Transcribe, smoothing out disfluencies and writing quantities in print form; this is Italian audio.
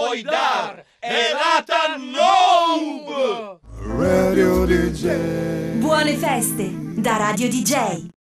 vuoi dar? Errata Noob! Radio DJ. Buone feste da Radio DJ.